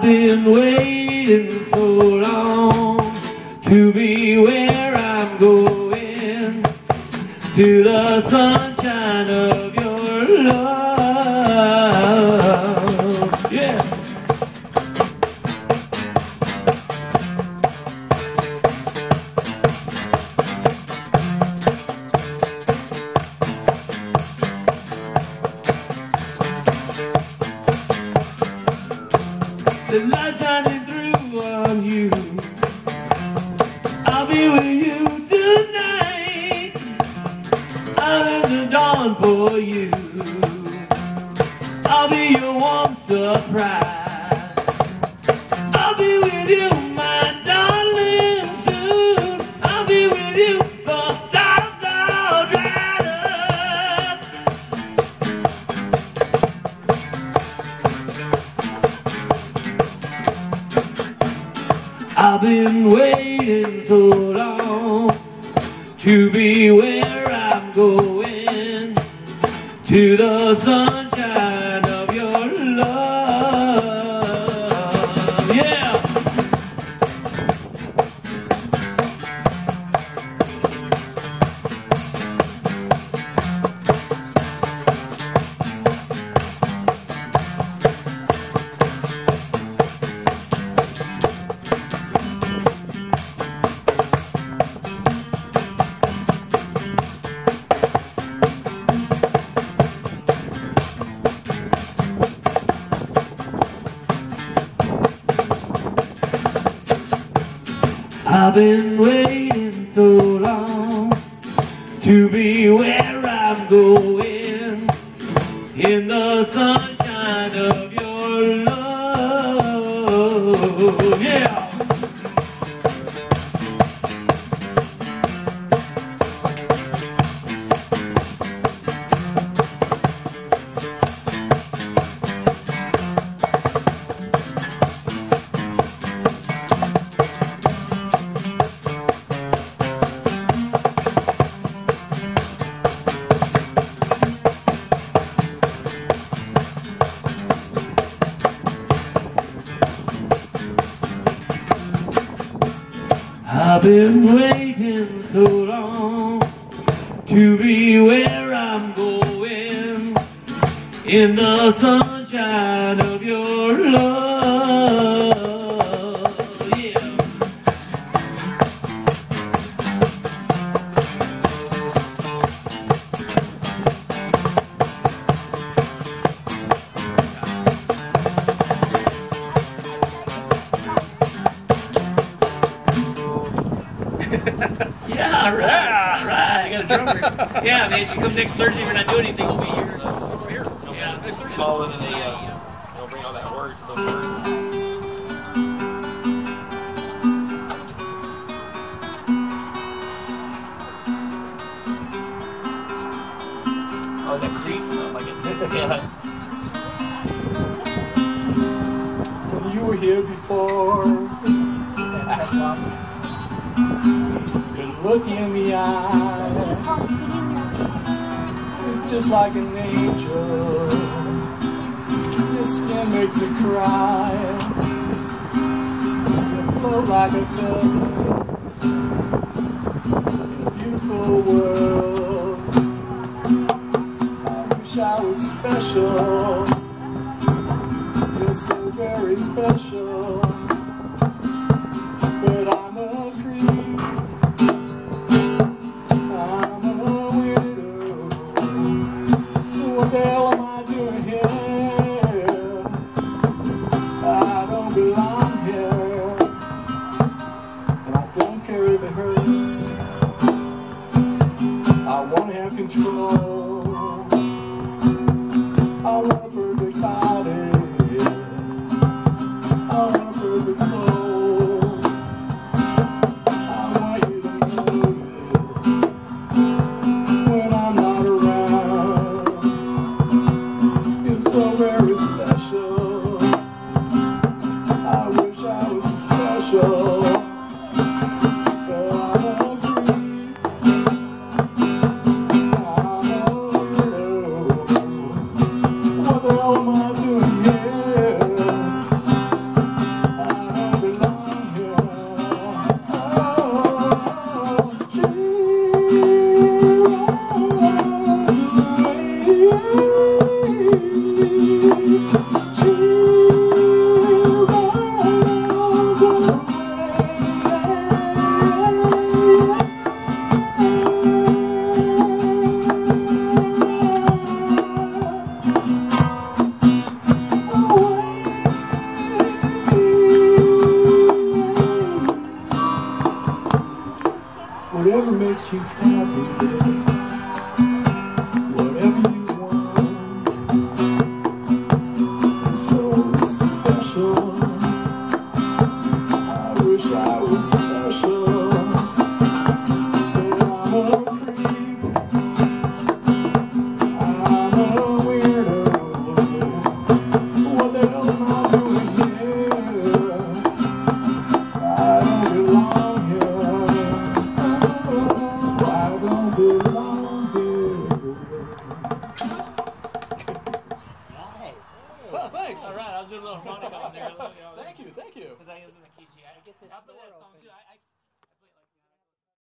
I've been waiting so long to be where I'm going, to the sunshine of your love. Yeah. The light shining through on you, I'll be with you tonight. Out in the dawn for you, I'll be your warm surprise. I'll be with you, my darling, soon. I'll be with you, the stars all dried up. I've been waiting so long to be where I'm going, to the sunshine of your love. Yeah. I've been waiting so long to be where I'm going, in the sunshine of your love. Yeah. I've been waiting so long to be where I'm going, in the sunshine of your love. Yeah. Yeah, right, right. I got a drummer. Yeah, man, she come next Thursday. If you're not doing anything, we'll be here. Over here. No, yeah, next Thursday. Small and then they'll bring all that word. Those words. Oh, that creep? I like it. Yeah. When you were here before, could look in the eye, just like an angel. Your skin makes me cry. You float like a feather in a beautiful world. I wish I was special. You're so very special. But I'm a creep. I'm a widow. What the hell am I doing here? I don't belong here. And I don't care if it hurts. you happy, whatever you want. It's so special. I wish I was special, but I'm a creep. I'm a weirdo. What the hell am I doing here? I don't belong here. I don't belong here. Nice. Well, thanks. All right, I was doing a little harmonica on there. Thank you, thank you. Because I was in the key. I get this. I'll play that song too.